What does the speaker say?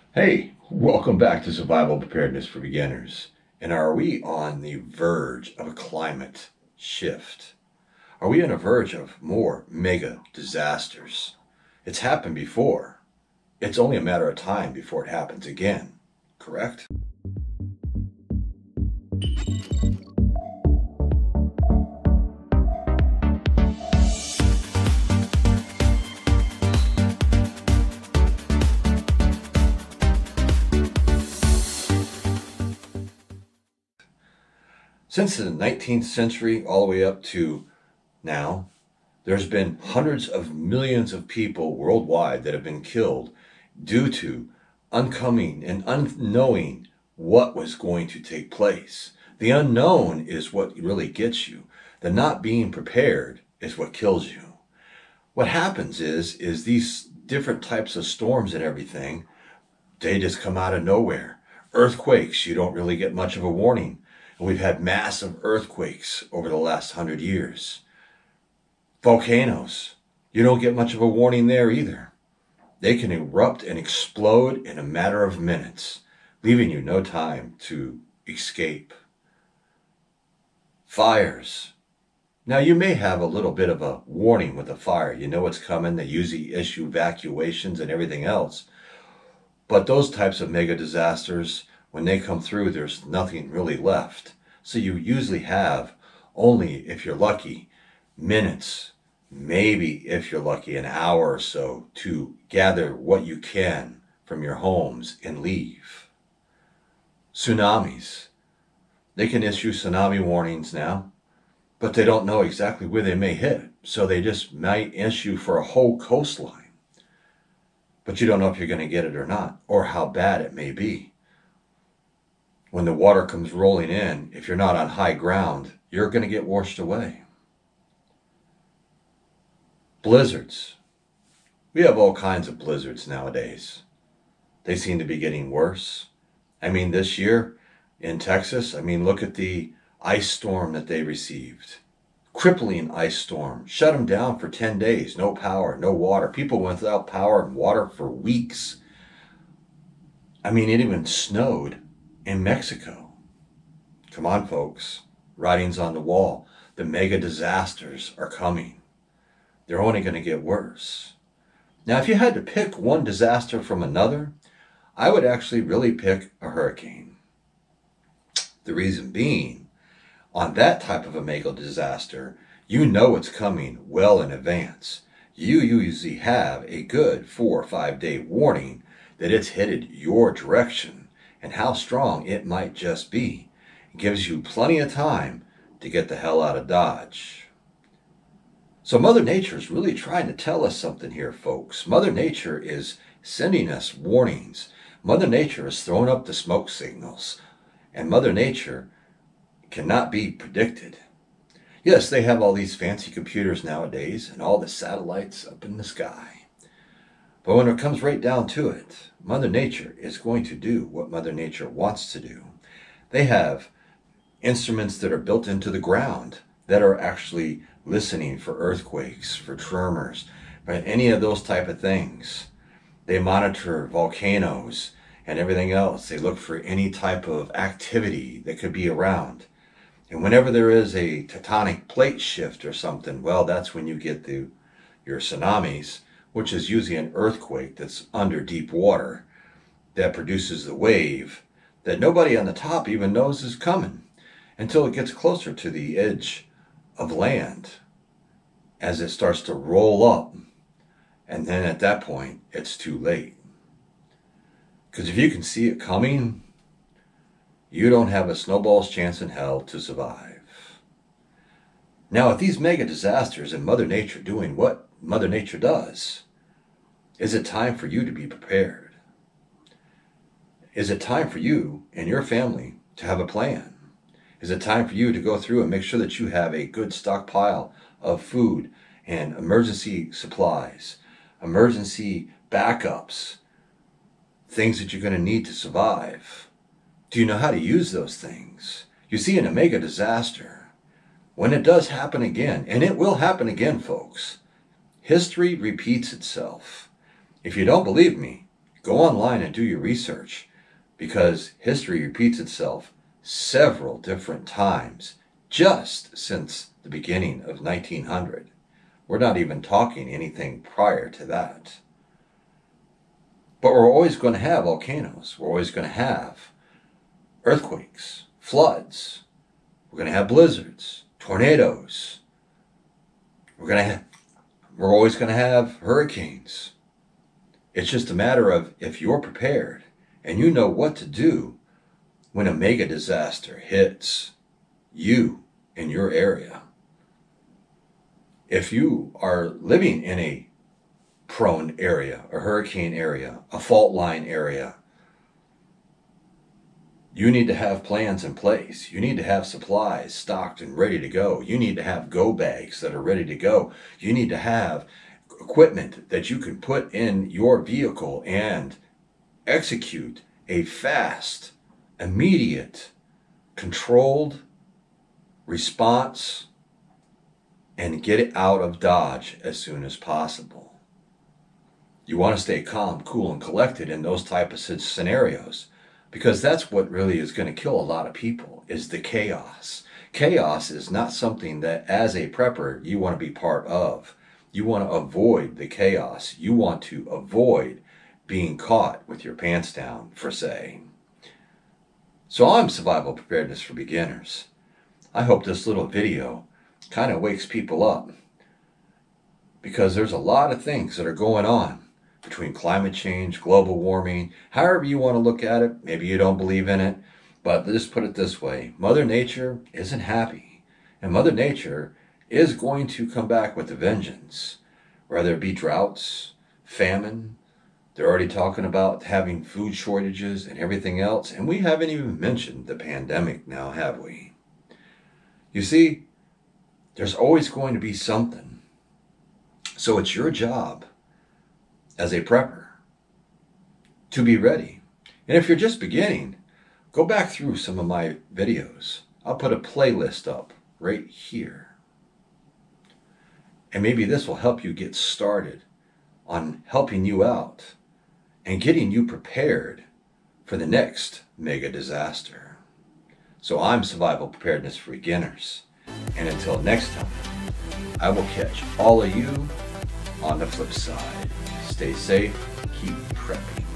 Hey, welcome back to Survival Preparedness for Beginners. And are we on the verge of a climate shift? Are we on the verge of more mega disasters? It's happened before. It's only a matter of time before it happens again, correct? Since the 19th century all the way up to now, there's been hundreds of millions of people worldwide that have been killed due to uncoming and unknowing what was going to take place. The unknown is what really gets you. The not being prepared is what kills you. What happens is these different types of storms and everything, they just come out of nowhere. Earthquakes, you don't really get much of a warning. And we've had massive earthquakes over the last 100 years. Volcanoes, you don't get much of a warning there either. They can erupt and explode in a matter of minutes, leaving you no time to escape. Fires. Now you may have a little bit of a warning with a fire. You know it's coming. They usually issue evacuations and everything else. But those types of mega disasters, when they come through, there's nothing really left. So you usually have only, if you're lucky, minutes, maybe if you're lucky, an hour or so to gather what you can from your homes and leave. Tsunamis. They can issue tsunami warnings now, but they don't know exactly where they may hit. So they just might issue for a whole coastline. But you don't know if you're going to get it or not, or how bad it may be. When the water comes rolling in, if you're not on high ground, you're going to get washed away. Blizzards. We have all kinds of blizzards nowadays. They seem to be getting worse. I mean, this year in Texas, look at the ice storm that they received. Crippling ice storm. Shut them down for 10 days. No power, no water. People went without power and water for weeks. It even snowed in Mexico. Come on, folks. Writing's on the wall. The mega disasters are coming. They're only going to get worse. Now, if you had to pick one disaster from another, I would actually really pick a hurricane. The reason being, on that type of a mega disaster, you know it's coming well in advance. You usually have a good 4 or 5 day warning that it's headed your direction and how strong it might just be. It gives you plenty of time to get the hell out of Dodge. So Mother Nature is really trying to tell us something here, folks. Mother Nature is sending us warnings. Mother Nature is throwing up the smoke signals. And Mother Nature cannot be predicted. Yes, they have all these fancy computers nowadays and all the satellites up in the sky. But when it comes right down to it, Mother Nature is going to do what Mother Nature wants to do. They have instruments that are built into the ground that are actually listening for earthquakes, for tremors, for any of those type of things. They monitor volcanoes and everything else. They look for any type of activity that could be around. And whenever there is a tectonic plate shift or something, well, that's when you get your tsunamis, which is usually an earthquake that's under deep water that produces the wave that nobody on the top even knows is coming until it gets closer to the edge of land as it starts to roll up. And then at that point, it's too late. Because if you can see it coming, you don't have a snowball's chance in hell to survive. Now, with these mega disasters and Mother Nature doing what Mother Nature does, is it time for you to be prepared? Is it time for you and your family to have a plan? Is it time for you to go through and make sure that you have a good stockpile of food and emergency supplies, emergency backups, things that you're going to need to survive? Do you know how to use those things? You see, in a mega disaster, when it does happen again, and it will happen again, folks, history repeats itself. If you don't believe me, Go online and do your research, because history repeats itself several different times just since the beginning of 1900. We're not even talking anything prior to that. But we're always going to have volcanoes. We're always going to have earthquakes, floods. We're going to have blizzards, tornadoes. We're always going to have hurricanes. It's just a matter of if you're prepared and you know what to do when a mega disaster hits you in your area. If you are living in a prone area, a hurricane area, a fault line area, you need to have plans in place. You need to have supplies stocked and ready to go. You need to have go bags that are ready to go. You need to have equipment that you can put in your vehicle and execute a fast, immediate, controlled response and get it out of Dodge as soon as possible. You want to stay calm, cool, and collected in those type of scenarios, because that's what really is going to kill a lot of people, is the chaos. Chaos is not something that, as a prepper, you want to be part of. You want to avoid the chaos. You want to avoid being caught with your pants down, per se. So I'm Survival Preparedness for Beginners. I hope this little video kind of wakes people up, because there's a lot of things that are going on between climate change, global warming, however you want to look at it. Maybe you don't believe in it, but just put it this way. Mother Nature isn't happy, and Mother Nature is going to come back with a vengeance, whether it be droughts, famine. They're already talking about having food shortages and everything else, and we haven't even mentioned the pandemic now, have we? You see, there's always going to be something. So it's your job as a prepper to be ready. And if you're just beginning, go back through some of my videos. I'll put a playlist up right here. And maybe this will help you get started on helping you out and getting you prepared for the next mega disaster. So I'm Survival Preparedness for Beginners. And until next time, I will catch all of you on the flip side. Stay safe, keep prepping.